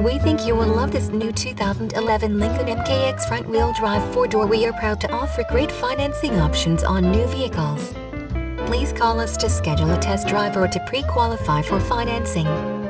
We think you will love this new 2011 Lincoln MKX front-wheel drive 4-door. We are proud to offer great financing options on new vehicles. Please call us to schedule a test drive or to pre-qualify for financing.